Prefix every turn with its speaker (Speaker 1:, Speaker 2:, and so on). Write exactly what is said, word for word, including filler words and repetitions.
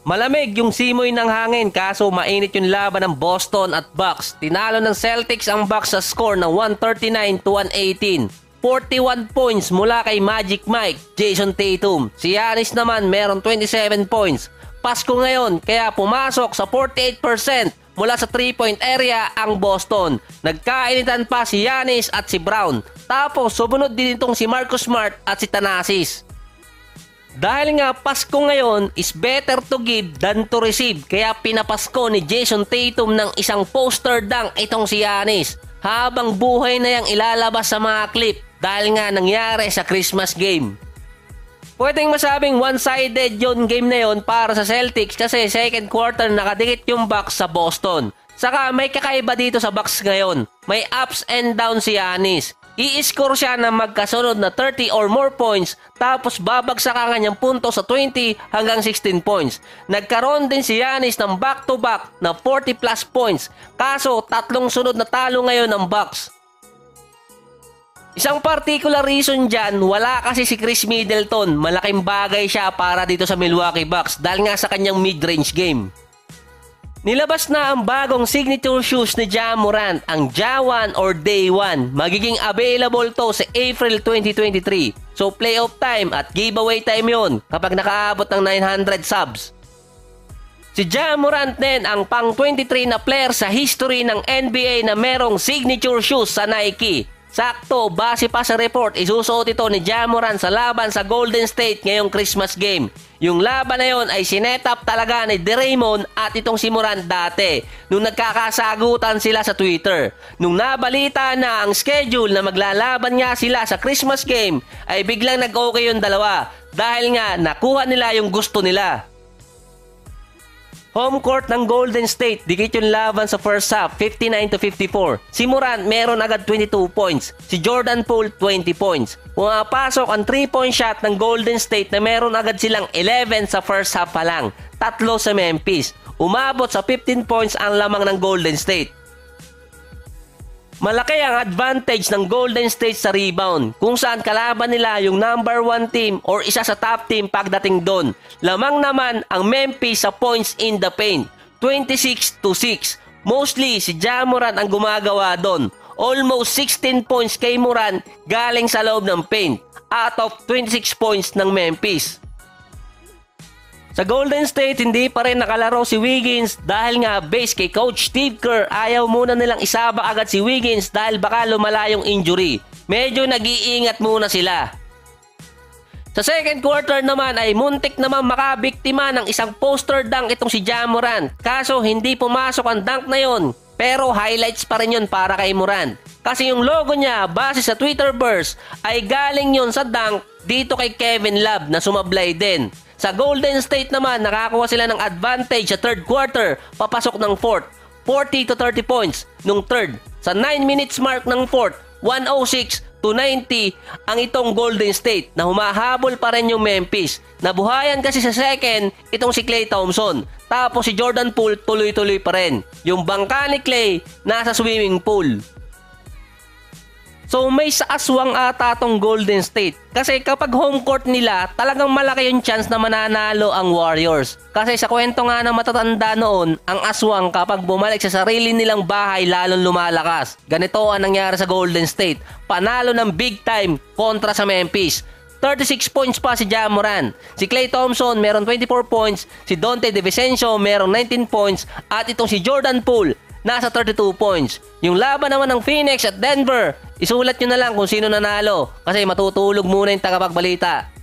Speaker 1: Malamig yung simoy ng hangin kaso mainit yung laban ng Boston at Bucks. Tinalo ng Celtics ang Bucks sa score ng one thirty-nine to one eighteen. forty-one points mula kay Magic Mike, Jason Tatum. Si Giannis naman meron twenty-seven points. Pasko ngayon kaya pumasok sa forty-eight percent mula sa three point area ang Boston. Nagkainitan pa si Giannis at si Brown. Tapos sumunod din itong si Marcus Smart at si Thanasis. Dahil nga Pasko ngayon is better to give than to receive, kaya pinapasko ni Jason Tatum ng isang poster dunk itong si Giannis. Habang buhay na yang ilalabas sa mga clip dahil nga nangyari sa Christmas game. Pwedeng masabing one-sided yon game na yon para sa Celtics kasi second quarter nakadikit yung Bucks sa Boston. Saka may kakaiba dito sa Bucks ngayon. May ups and downs si Giannis. I-score siya ng magkasunod na thirty or more points tapos babagsak ang kanyang punto sa twenty hanggang sixteen points. Nagkaroon din si Giannis ng back-to-back na forty plus points kaso tatlong sunod na talo ngayon ng Bucks. Isang particular reason dyan, wala kasi si Chris Middleton. Malaking bagay siya para dito sa Milwaukee Bucks dahil nga sa kanyang mid-range game. Nilabas na ang bagong signature shoes ni Ja Morant, ang Ja one or Day one. Magiging available to sa April twenty twenty-three. So playoff time at giveaway time yon kapag nakaabot ng nine hundred subs. Si Ja Morant din ang pang twenty-three na player sa history ng N B A na merong signature shoes sa Nike. Sakto, base pa sa report, isusuot ito ni Ja Morant sa laban sa Golden State ngayong Christmas game. Yung laban na yon ay sinetap talaga ni Draymond at itong si Morant dati nung nagkakasagutan sila sa Twitter. Nung nabalita na ang schedule na maglalaban nga sila sa Christmas game ay biglang nag-okay yung dalawa dahil nga nakuha nila yung gusto nila. Home court ng Golden State, dikit yung laban sa first half, fifty-nine to fifty-four. Si Morant meron agad twenty-two points. Si Jordan Poole, twenty points. Pumapasok ang three point shot ng Golden State na meron agad silang eleven sa first half pa lang. Tatlo sa Memphis. Umabot sa fifteen points ang lamang ng Golden State. Malaki ang advantage ng Golden State sa rebound kung saan kalaban nila yung number one team or isa sa top team pagdating doon. Lamang naman ang Memphis sa points in the paint, twenty-six to six. Mostly si Ja Morant ang gumagawa doon. Almost sixteen points kay Morant galing sa loob ng paint out of twenty-six points ng Memphis. Sa Golden State, hindi pa rin nakalaro si Wiggins dahil nga base kay Coach Steve Kerr, ayaw muna nilang isabak agad si Wiggins dahil baka lumala yung injury. Medyo nag-iingat muna sila. Sa second quarter naman ay muntik naman makabiktima ng isang poster dunk itong si Ja Morant. Kaso hindi pumasok ang dunk na yon, pero highlights pa rin yun para kay Morant. Kasi yung logo niya base sa Twitter burst ay galing yon sa dunk dito kay Kevin Love na sumablay din. Sa Golden State naman, nakakuha sila ng advantage sa third quarter, papasok ng fourth, forty to thirty points nung third. Sa nine minutes mark ng fourth, one oh six to ninety ang itong Golden State na humahabol pa rin yung Memphis. Nabuhayan kasi sa second itong si Klay Thompson. Tapos si Jordan Poole tuloy-tuloy pa rin. Yung bangka ni Klay nasa swimming pool. So may saaswang ata tong Golden State. Kasi kapag home court nila, talagang malaki yung chance na mananalo ang Warriors. Kasi sa kwento nga na matatanda noon, ang aswang kapag bumalik sa sarili nilang bahay lalong lumalakas. Ganito ang nangyari sa Golden State. Panalo ng big time kontra sa Memphis. thirty-six points pa si Ja Morant. Si Klay Thompson meron twenty-four points. Si Donte DiVincenzo meron nineteen points. At itong si Jordan Poole nasa thirty-two points. Yung laban naman ng Phoenix at Denver, isulat nyo na lang kung sino nanalo kasi matutulog muna yung tagapagbalita.